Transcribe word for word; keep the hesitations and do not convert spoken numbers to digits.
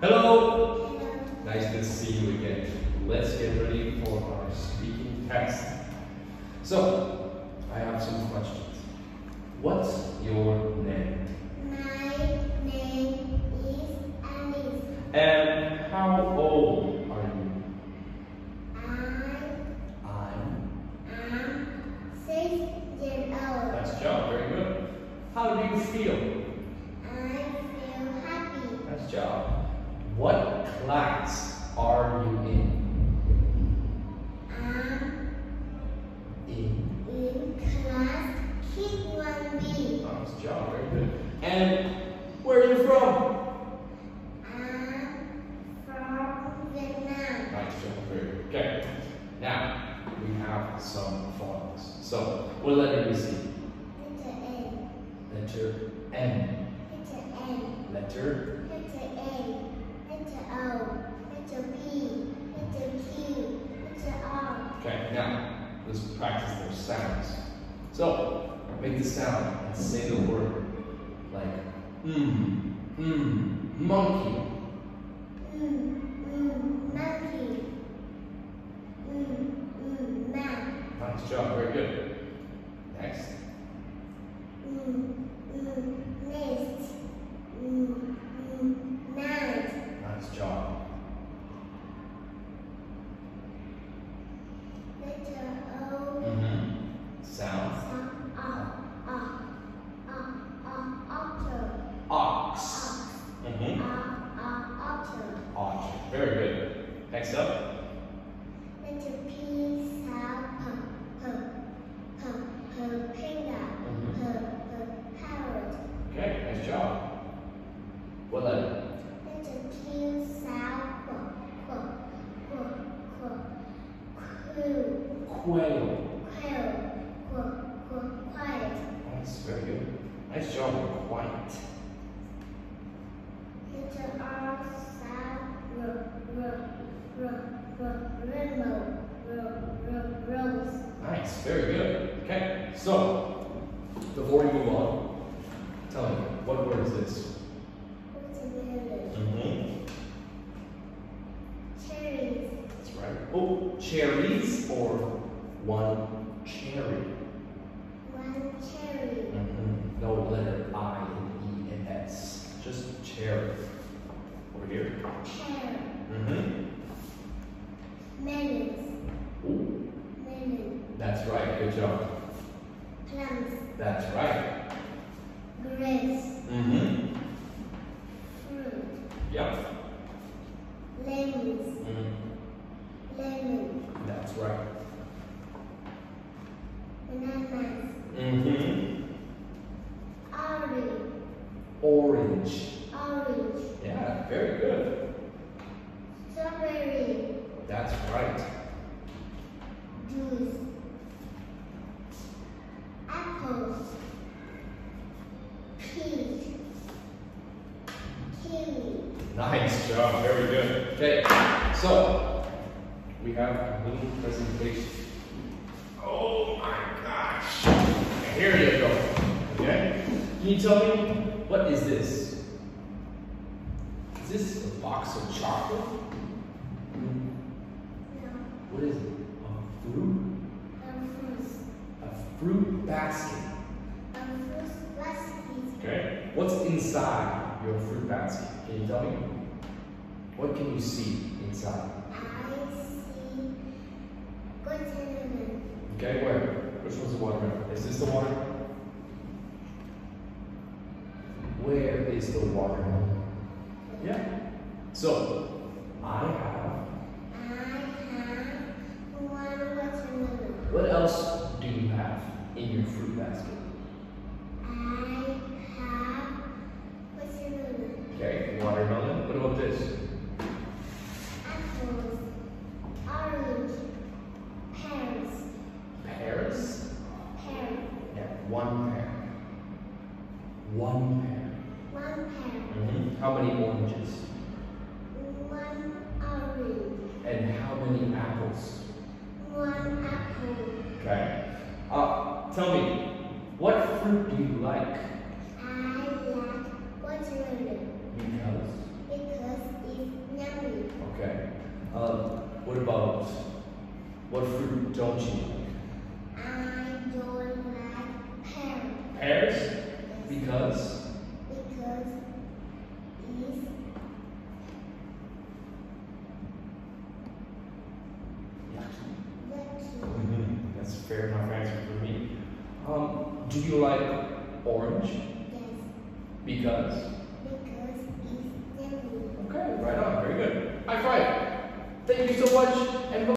Hello! Nice to see you again. Let's get ready for our speaking test. So, I have some questions. What's your name? My name is Alice. And how old are you? I I'm. am six years old. Nice job, very good. How do you feel? I feel happy. Nice job. What class are you in? I'm In. in class K one B. Nice job, very good. And where are you from? I'm from Vietnam. Nice job, very good. Okay. Now, we have some phonemes. So, what letter do you see? Letter N. Letter N. Letter N. Letter Letter A. Letter O. Letter P. Letter Q. Letter R. Okay, now let's practice their sounds. So, make the sound and say the word like mm, mm, monkey. Mm, mm, monkey. Mm, mm, man. Nice job, very good. Next. Mm, mm, nest. Mm, mm, night. Nice job. Letter O. Mm-hmm. Sound. Sound. Ah, ah, ah, ah, otter. Ox. Ox. Mm-hmm. Ah, ah, otter. Ox. Very good. Next up. Letter P. Sound. P. P. P. P. Panda. Mhm. P. P. Parrot. Okay, nice job. What letter? Letter Q. Sound. Qu. Qu. Qu. Qu. Quail. Quail. Quail. Qu. Qu. Quiet. Nice, very good. Nice job. Quiet. Letter R. Sound. R. R. R. R. Rainbow. R. R. Rose. Nice, very good. Okay, so before we move on, tell me, what word is this? Watermelon. Mm-hmm. Cherries. That's right. Oh, cherries or one cherry? One cherry. Mm-hmm. No letter I and E and S. Just cherry. Over here. Pear. Mm-hmm. Melons. Ooh, Melon. that's right. Good job. Plums. That's right. Grapes. Mm-hmm. Fruit. Yep. Lemons. Mm-hmm. Lemon. That's right. Bananas. Mm-hmm. Orange. Orange. Orange. Yeah, very good. Strawberry. That's right. Juice. Apples. Peach. Kiwi. Nice job, very good. Okay, so we have a little presentation. Oh my gosh. Here you go. Okay? Can you tell me, what is this? Is this a box of chocolate? No. What is it? A fruit? Fruits. A fruit basket. Fruit basket. Okay. What's inside your fruit basket? Can you tell me? What can you see inside? I see watermelon. Okay, where? Which one's the watermelon? Is this the watermelon? Where is the watermelon? Yeah. So, I have. I have one watermelon. What else do you have in your fruit basket? I have watermelon. Okay, watermelon. What about this? Apples. Orange. Pears. Pears? Pear. Yeah, one pear. One pear. One pear. Mm-hmm. How many oranges? One orange. And how many apples? One apple. Okay. Uh, tell me, what fruit do you like? I like watermelon Because because it's Uh, what about, what fruit don't you like? I don't like pear. Pears? Yes. Because? Because it's yucky. That's a fair enough answer for me. Um, do you like orange? Yes. Because? Because it's jelly. Okay, right on, very good. High five. Thank you so much, and